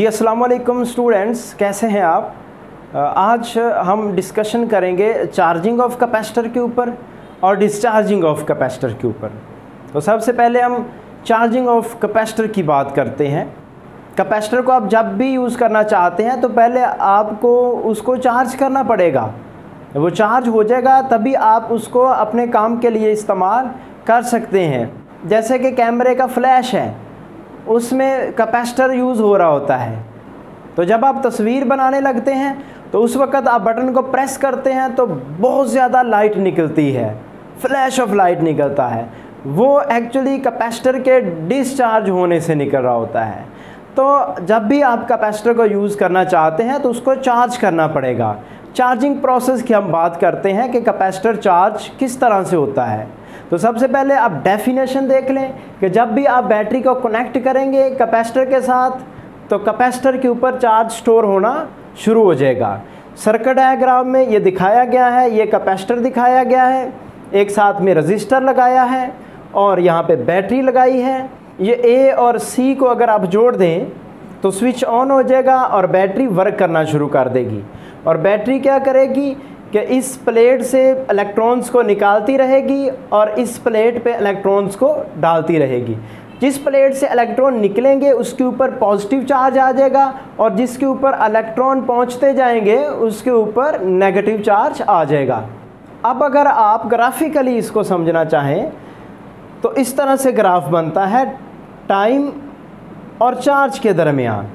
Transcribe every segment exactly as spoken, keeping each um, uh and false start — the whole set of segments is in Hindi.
जी अस्सलाम वालेकुम स्टूडेंट्स, कैसे हैं आप। आज हम डिस्कशन करेंगे चार्जिंग ऑफ कैपेसिटर के ऊपर और डिस्चार्जिंग ऑफ कैपेसिटर के ऊपर। तो सबसे पहले हम चार्जिंग ऑफ कैपेसिटर की बात करते हैं। कैपेसिटर को आप जब भी यूज़ करना चाहते हैं तो पहले आपको उसको चार्ज करना पड़ेगा। वो चार्ज हो जाएगा तभी आप उसको अपने काम के लिए इस्तेमाल कर सकते हैं। जैसे कि कैमरे का फ्लैश है, उसमें कैपेसिटर यूज़ हो रहा होता है। तो जब आप तस्वीर बनाने लगते हैं तो उस वक़्त आप बटन को प्रेस करते हैं तो बहुत ज़्यादा लाइट निकलती है, फ्लैश ऑफ लाइट निकलता है। वो एक्चुअली कैपेसिटर के डिस्चार्ज होने से निकल रहा होता है। तो जब भी आप कैपेसिटर को यूज़ करना चाहते हैं तो उसको चार्ज करना पड़ेगा। चार्जिंग प्रोसेस की हम बात करते हैं कि कैपेसिटर चार्ज किस तरह से होता है। तो सबसे पहले आप डेफिनेशन देख लें कि जब भी आप बैटरी को कनेक्ट करेंगे कैपेसिटर के साथ तो कैपेसिटर के ऊपर चार्ज स्टोर होना शुरू हो जाएगा। सर्किट डायग्राम में ये दिखाया गया है, ये कैपेसिटर दिखाया गया है, एक साथ में रजिस्टर लगाया है और यहाँ पे बैटरी लगाई है। ये ए और सी को अगर आप जोड़ दें तो स्विच ऑन हो जाएगा और बैटरी वर्क करना शुरू कर देगी। और बैटरी क्या करेगी कि इस प्लेट से इलेक्ट्रॉन्स को निकालती रहेगी और इस प्लेट पे इलेक्ट्रॉन्स को डालती रहेगी। जिस प्लेट से इलेक्ट्रॉन निकलेंगे उसके ऊपर पॉजिटिव चार्ज आ जाएगा और जिसके ऊपर इलेक्ट्रॉन पहुंचते जाएंगे उसके ऊपर नेगेटिव चार्ज आ जाएगा। अब अगर आप ग्राफिकली इसको समझना चाहें तो इस तरह से ग्राफ बनता है टाइम और चार्ज के दरमियान।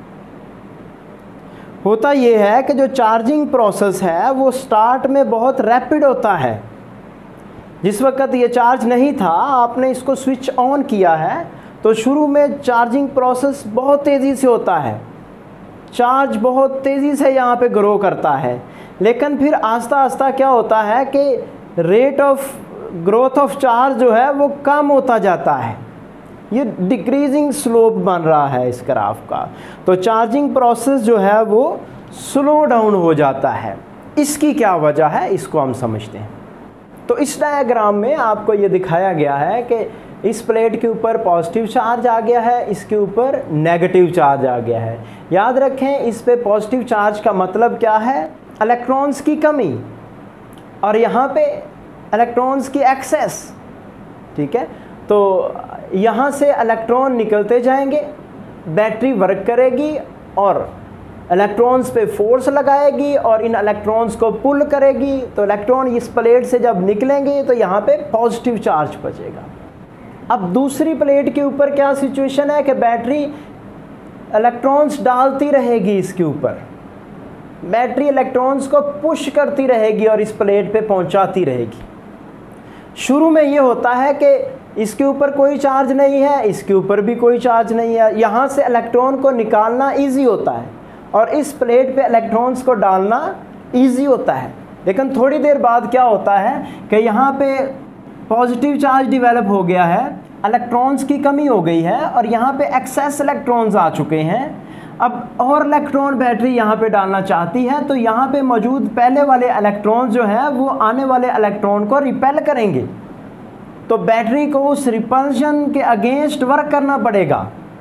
होता यह है कि जो चार्जिंग प्रोसेस है वो स्टार्ट में बहुत रैपिड होता है। जिस वक्त ये चार्ज नहीं था, आपने इसको स्विच ऑन किया है तो शुरू में चार्जिंग प्रोसेस बहुत तेज़ी से होता है, चार्ज बहुत तेज़ी से यहाँ पे ग्रो करता है। लेकिन फिर आस्ता आस्ता क्या होता है कि rate of growth of charge जो है वो कम होता जाता है। ये डिक्रीजिंग स्लोप बन रहा है इस ग्राफ का। तो चार्जिंग प्रोसेस जो है वो स्लो डाउन हो जाता है। इसकी क्या वजह है इसको हम समझते हैं। तो इस डायग्राम में आपको ये दिखाया गया है कि इस प्लेट के ऊपर पॉजिटिव चार्ज आ गया है, इसके ऊपर नेगेटिव चार्ज आ गया है। याद रखें इस पे पॉजिटिव चार्ज का मतलब क्या है, इलेक्ट्रॉन्स की कमी, और यहाँ पे इलेक्ट्रॉन्स की एक्सेस। ठीक है, तो यहाँ से इलेक्ट्रॉन निकलते जाएंगे, बैटरी वर्क करेगी और इलेक्ट्रॉन्स पे फोर्स लगाएगी और इन इलेक्ट्रॉन्स को पुल करेगी। तो इलेक्ट्रॉन इस प्लेट से जब निकलेंगे तो यहाँ पे पॉजिटिव चार्ज बचेगा। अब दूसरी प्लेट के ऊपर क्या सिचुएशन है कि बैटरी इलेक्ट्रॉन्स डालती रहेगी, इसके ऊपर बैटरी इलेक्ट्रॉन्स को पुश करती रहेगी और इस प्लेट पे पहुंचाती रहेगी। शुरू में ये होता है कि इसके ऊपर कोई चार्ज नहीं है, इसके ऊपर भी कोई चार्ज नहीं है। यहाँ से इलेक्ट्रॉन को निकालना इजी होता है और इस प्लेट पे इलेक्ट्रॉन्स को डालना इजी होता है। लेकिन थोड़ी देर बाद क्या होता है कि यहाँ पे पॉजिटिव चार्ज डिवेलप हो गया है, इलेक्ट्रॉन्स की कमी हो गई है और यहाँ पे एक्सेस इलेक्ट्रॉन्स आ चुके हैं। अब और इलेक्ट्रॉन बैटरी यहाँ पे डालना चाहती है तो यहाँ पे मौजूद पहले वाले इलेक्ट्रॉन्स जो हैं वो आने वाले इलेक्ट्रॉन को रिपेल करेंगे। तो बैटरी को उस रिपल्शन के अगेंस्ट वर्क करना पड़ेगा।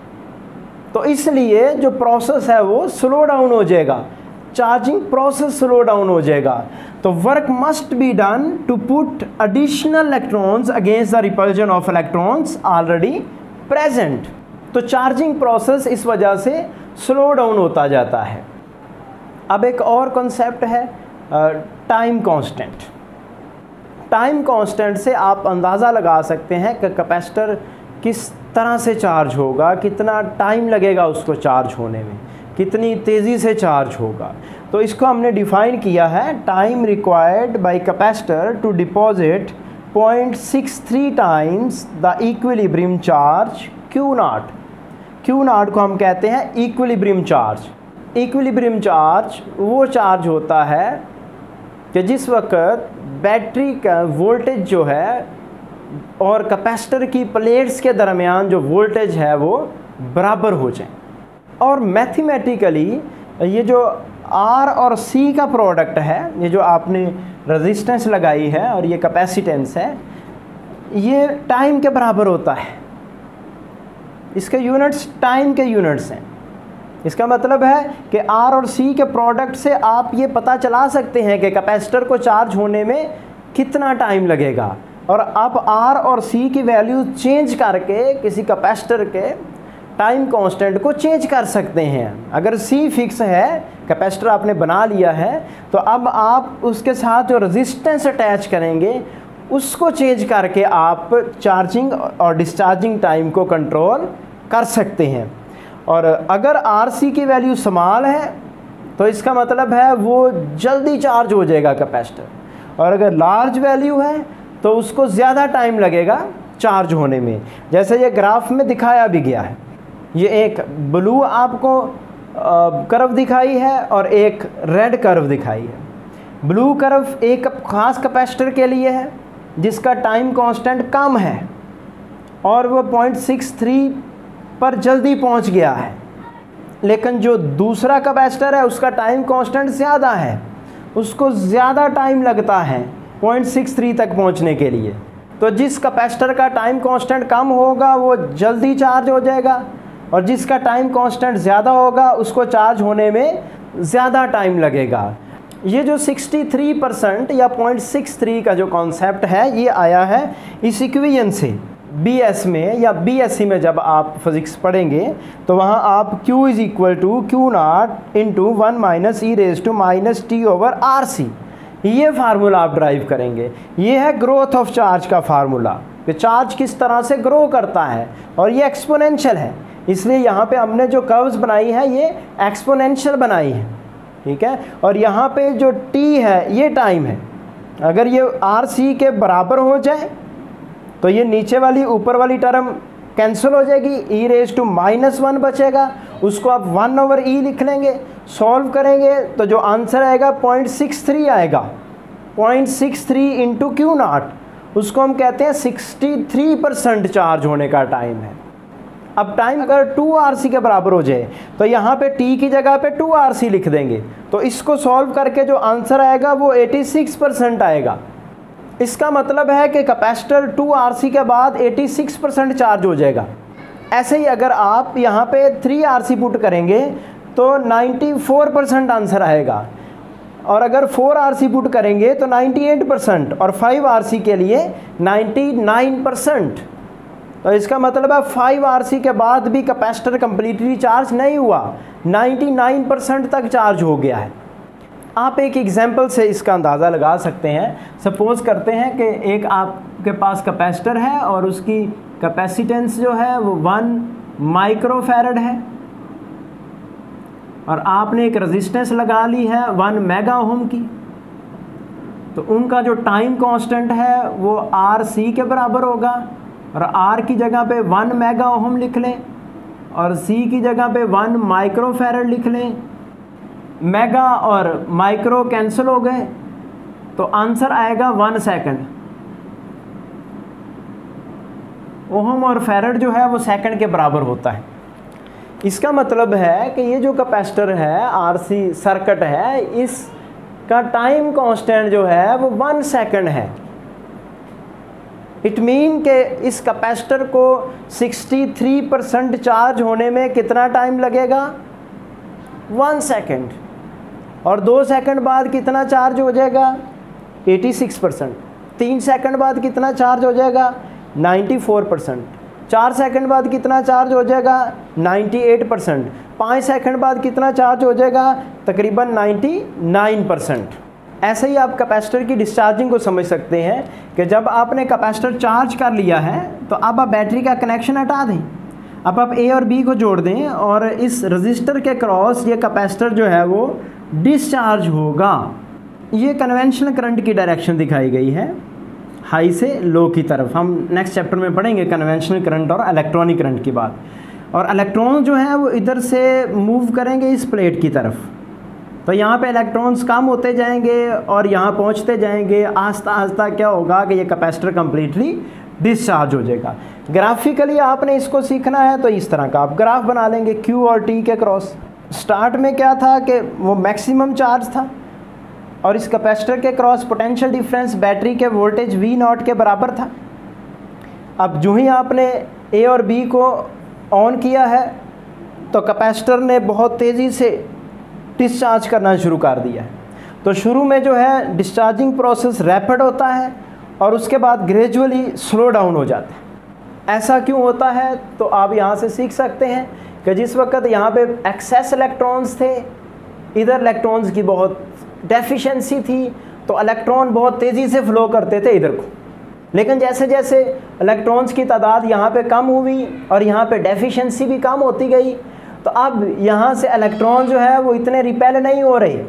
तो इसलिए जो प्रोसेस है वो स्लो डाउन हो जाएगा, चार्जिंग प्रोसेस स्लो डाउन हो जाएगा। तो work must be done to put additional electrons against the repulsion of electrons already present. तो चार्जिंग प्रोसेस इस वजह से स्लो डाउन होता जाता है। अब एक और कॉन्सेप्ट है टाइम कांस्टेंट। टाइम कांस्टेंट से आप अंदाज़ा लगा सकते हैं कि कैपेसिटर किस तरह से चार्ज होगा, कितना टाइम लगेगा उसको चार्ज होने में, कितनी तेज़ी से चार्ज होगा। तो इसको हमने डिफ़ाइन किया है, time required by capacitor to deposit point six three times the equilibrium charge Q naught. Q naught को हम कहते हैं इक्विलिब्रियम चार्ज। इक्विलिब्रियम चार्ज वो चार्ज होता है कि जिस वक्त बैटरी का वोल्टेज जो है और कैपेसिटर की प्लेट्स के दरमियान जो वोल्टेज है वो बराबर हो जाए। और मैथमेटिकली ये जो आर और सी का प्रोडक्ट है, ये जो आपने रेजिस्टेंस लगाई है और ये कैपेसिटेंस है, ये टाइम के बराबर होता है। इसके यूनिट्स टाइम के यूनिट्स हैं। इसका मतलब है कि आर और सी के प्रोडक्ट से आप ये पता चला सकते हैं कि कैपेसिटर को चार्ज होने में कितना टाइम लगेगा, और आप आर और सी की वैल्यू चेंज करके किसी कैपेसिटर के टाइम कांस्टेंट को चेंज कर सकते हैं। अगर सी फिक्स है, कैपेसिटर आपने बना लिया है, तो अब आप उसके साथ जो रेजिस्टेंस अटैच करेंगे उसको चेंज करके आप चार्जिंग और डिस्चार्जिंग टाइम को कंट्रोल कर सकते हैं। और अगर आर सी की वैल्यू स्मॉल है तो इसका मतलब है वो जल्दी चार्ज हो जाएगा कैपेसिटर, और अगर लार्ज वैल्यू है तो उसको ज़्यादा टाइम लगेगा चार्ज होने में। जैसे ये ग्राफ में दिखाया भी गया है, ये एक ब्लू आपको कर्व दिखाई है और एक रेड कर्व दिखाई है। ब्लू कर्व एक ख़ास कैपेसिटर के लिए है जिसका टाइम कांस्टेंट कम है और वो पॉइंट सिक्स थ्री पर जल्दी पहुंच गया है, लेकिन जो दूसरा कैपेसिटर है उसका टाइम कांस्टेंट ज़्यादा है, उसको ज़्यादा टाइम लगता है पॉइंट सिक्स थ्री तक पहुंचने के लिए। तो जिस कैपेसिटर का टाइम कांस्टेंट कम होगा वो जल्दी चार्ज हो जाएगा, और जिसका टाइम कांस्टेंट ज़्यादा होगा उसको चार्ज होने में ज़्यादा टाइम लगेगा। ये जो सिक्सटी थ्री परसेंट या पॉइंट सिक्स थ्री का जो कॉन्सेप्ट है ये आया है इस इक्वेशन से। बी एस में या बी एस सी में जब आप फिज़िक्स पढ़ेंगे तो वहाँ आप Q is equal to Q naught into one minus E raise to minus T over R C, ये फार्मूला आप ड्राइव करेंगे। ये है ग्रोथ ऑफ चार्ज का फार्मूला कि चार्ज किस तरह से ग्रो करता है, और ये एक्सपोनेंशियल है, इसलिए यहाँ पे हमने जो कर्व्स बनाई है ये एक्सपोनेंशियल बनाई है, ठीक है। और यहाँ पे जो t है ये टाइम है। अगर ये आर सी के बराबर हो जाए तो ये नीचे वाली ऊपर वाली टर्म कैंसिल हो जाएगी, E raise to minus one बचेगा, उसको आप वन ओवर ई लिख लेंगे। सॉल्व करेंगे तो जो आंसर आएगा पॉइंट सिक्स थ्री आएगा। Point six three into Q naught, उसको हम कहते हैं सिक्सटी थ्री परसेंट चार्ज होने का टाइम है। अब टाइम अगर टू आर सी के बराबर हो जाए तो यहाँ पे t की जगह पे टू आर सी लिख देंगे, तो इसको सॉल्व करके जो आंसर आएगा वो एटी सिक्स परसेंट आएगा। इसका मतलब है कि कैपेसिटर टू आर सी के बाद एटी सिक्स परसेंट चार्ज हो जाएगा। ऐसे ही अगर आप यहाँ पे थ्री आर सी पुट करेंगे तो नाइन्टी फोर परसेंट आंसर आएगा, और अगर फोर आर सी पुट करेंगे तो नाइन्टी एट परसेंट, और फाइव आर सी के लिए नाइन्टी नाइन परसेंट। तो इसका मतलब है फाइव आर सी के बाद भी कैपेसिटर कम्प्लीटली चार्ज नहीं हुआ, नाइन्टी नाइन परसेंट तक चार्ज हो गया है। आप एक एग्जांपल से इसका अंदाज़ा लगा सकते हैं। सपोज़ करते हैं कि एक आपके पास कैपेसिटर है और उसकी कैपेसिटेंस जो है वो वन माइक्रोफैरड है, और आपने एक रेजिस्टेंस लगा ली है वन मेगा ओम की, तो उनका जो टाइम कांस्टेंट है वो आर सी के बराबर होगा, और आर की जगह पे वन मेगा ओम लिख लें और सी की जगह पे वन माइक्रोफैरड लिख लें। मेगा और माइक्रो कैंसिल हो गए तो आंसर आएगा वन सेकंड। ओहम और फैरड जो है वो सेकंड के बराबर होता है। इसका मतलब है कि ये जो कैपेसिटर है आरसी सर्किट है, इसका टाइम कांस्टेंट जो है वो वन सेकंड है। इट मीन के इस कैपेसिटर को सिक्सटी थ्री परसेंट चार्ज होने में कितना टाइम लगेगा? One second. और दो सेकंड बाद कितना चार्ज हो जाएगा? Eighty six percent. तीन सेकंड बाद कितना चार्ज हो जाएगा? Ninety four percent. चार सेकंड बाद कितना चार्ज हो जाएगा? Ninety eight percent. पाँच सेकंड बाद कितना चार्ज हो जाएगा? तकरीबन नाइन्टी नाइन परसेंट। ऐसे ही आप कैपेसिटर की डिस्चार्जिंग को समझ सकते हैं कि जब आपने कैपेसिटर चार्ज कर लिया है तो अब आप बैटरी का कनेक्शन हटा दें, अब आप ए और बी को जोड़ दें और इस रजिस्टर के क्रॉस ये कैपेसिटर जो है वो डिस्चार्ज होगा। ये कन्वेंशनल करंट की डायरेक्शन दिखाई गई है, हाई से लो की तरफ। हम नेक्स्ट चैप्टर में पढ़ेंगे कन्वेंशनल करंट और इलेक्ट्रॉनिक करंट की बात। और इलेक्ट्रॉन जो है वो इधर से मूव करेंगे इस प्लेट की तरफ, तो यहाँ पे इलेक्ट्रॉन्स कम होते जाएंगे और यहाँ पहुँचते जाएंगे। आस्ता आस्ता क्या होगा कि ये कैपेसिटर कम्प्लीटली डिस्चार्ज हो जाएगा। ग्राफिकली आपने इसको सीखना है तो इस तरह का आप ग्राफ बना लेंगे Q और T के क्रॉस। स्टार्ट में क्या था कि वो मैक्सिमम चार्ज था और इस कैपेसिटर के क्रॉस पोटेंशियल डिफरेंस बैटरी के वोल्टेज वी नॉट के बराबर था। अब जो ही आपने ए और बी को ऑन किया है तो कैपेसिटर ने बहुत तेज़ी से डिस्चार्ज करना शुरू कर दिया है। तो शुरू में जो है डिस्चार्जिंग प्रोसेस रैपिड होता है और उसके बाद ग्रेजुअली स्लो डाउन हो जाता है। ऐसा क्यों होता है? तो आप यहाँ से सीख सकते हैं कि जिस वक्त यहाँ पे एक्सेस इलेक्ट्रॉन्स थे, इधर इलेक्ट्रॉन्स की बहुत डेफिशिएंसी थी, तो इलेक्ट्रॉन बहुत तेज़ी से फ्लो करते थे इधर को। लेकिन जैसे जैसे इलेक्ट्रॉन्स की तादाद यहाँ पे कम हुई और यहाँ पे डेफिशिएंसी भी कम होती गई, तो अब यहाँ से इलेक्ट्रॉन जो है वो इतने रिपेल नहीं हो रहे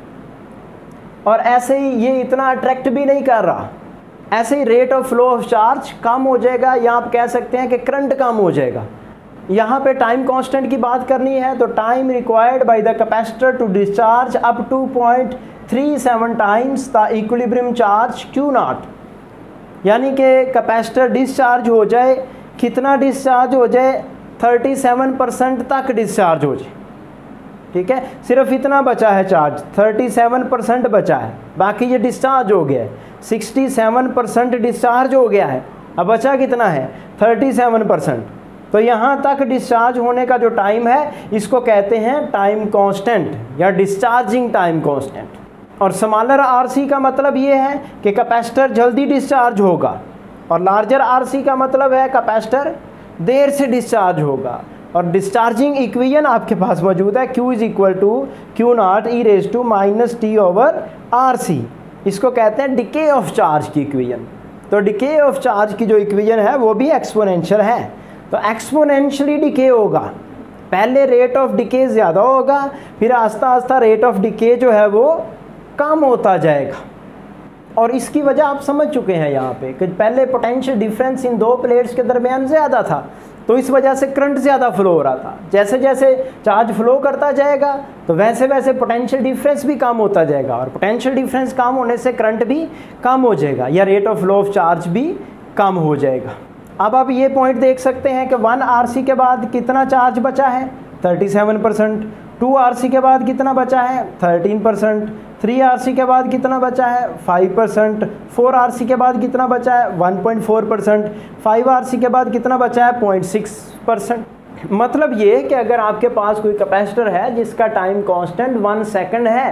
और ऐसे ही ये इतना अट्रैक्ट भी नहीं कर रहा। ऐसे ही rate of flow of charge कम हो जाएगा, या आप कह सकते हैं कि करंट कम हो जाएगा। यहाँ पे टाइम कांस्टेंट की बात करनी है तो time required by the capacitor to discharge up to point three seven times the equilibrium charge Q naught, यानी कि कैपेसिटर डिस्चार्ज हो जाए, कितना डिस्चार्ज हो जाए, थर्टी सेवन परसेंट तक डिस्चार्ज हो जाए। ठीक है, सिर्फ इतना बचा है चार्ज, थर्टी सेवन परसेंट बचा है, बाकी ये डिस्चार्ज हो गया है, सिक्सटी सेवन परसेंट डिस्चार्ज हो गया है। अब बचा कितना है? Thirty seven percent. तो यहाँ तक डिस्चार्ज होने का जो टाइम है इसको कहते हैं टाइम कांस्टेंट या डिस्चार्जिंग टाइम कांस्टेंट। और स्मॉलर आरसी का मतलब ये है कि कैपेसिटर जल्दी डिस्चार्ज होगा, और लार्जर आरसी का मतलब है कैपेसिटर देर से डिस्चार्ज होगा। और डिस्चार्जिंग इक्वेशन आपके पास मौजूद है, Q is equal to Q naught E raise to minus T over R C. इसको कहते हैं डिके ऑफ चार्ज की इक्वेशन। तो डिके ऑफ चार्ज की जो इक्वेशन है वो भी एक्सपोनेंशियल है, तो एक्सपोनेंशियली डिके होगा। पहले रेट ऑफ डिके ज़्यादा होगा, फिर आस्ता आस्ता रेट ऑफ डिके जो है वो कम होता जाएगा। और इसकी वजह आप समझ चुके हैं यहाँ पे कि पहले पोटेंशियल डिफरेंस इन दो प्लेट्स के दरमियान ज़्यादा था, तो इस वजह से करंट ज़्यादा फ्लो हो रहा था। जैसे जैसे चार्ज फ्लो करता जाएगा तो वैसे वैसे पोटेंशियल डिफरेंस भी कम होता जाएगा, और पोटेंशियल डिफरेंस कम होने से करंट भी कम हो जाएगा, या rate of flow of charge भी कम हो जाएगा। अब आप ये पॉइंट देख सकते हैं कि वन आरसी के बाद कितना चार्ज बचा है? Thirty seven percent. Two RC के बाद कितना बचा है? Thirteen percent. थ्री आरसी के बाद कितना बचा है? Five percent. फोर आरसी के बाद कितना बचा है? One point four percent. Five RC के बाद कितना बचा है? Zero point six percent. मतलब ये कि अगर आपके पास कोई कैपेसिटर है जिसका टाइम कांस्टेंट वन सेकंड है,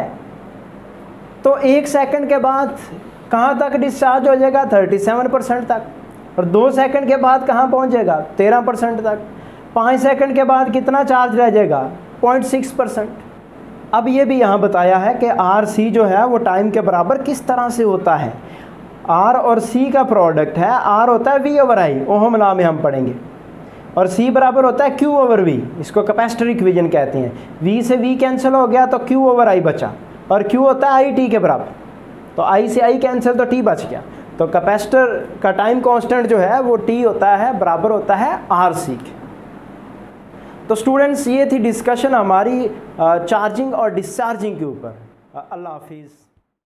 तो एक सेकंड के बाद कहाँ तक डिस्चार्ज हो जाएगा? थर्टी सेवन परसेंट तक। और दो सेकंड के बाद कहाँ पहुँच जाएगा? तेरह परसेंट तक। पाँच सेकंड के बाद कितना चार्ज रह जाएगा? Zero point six percent. अब ये भी यहाँ बताया है कि आर सी जो है वो टाइम के बराबर किस तरह से होता है। आर और सी का प्रोडक्ट है, आर होता है V over I, ohm law में हम पढ़ेंगे, और सी बराबर होता है क्यू ओवर वी, इसको कैपेसिटर इक्वेशन कहते हैं। वी से वी कैंसिल हो गया तो क्यू ओवर आई बचा, और क्यू होता है आई टी के बराबर, तो आई से आई कैंसिल तो टी बच गया। तो कैपेसिटर का टाइम कांस्टेंट जो है वो टी होता है, बराबर होता है आर सी के। तो स्टूडेंट्स, ये थी डिस्कशन हमारी चार्जिंग और डिस्चार्जिंग के ऊपर। अल्लाह हाफिज़।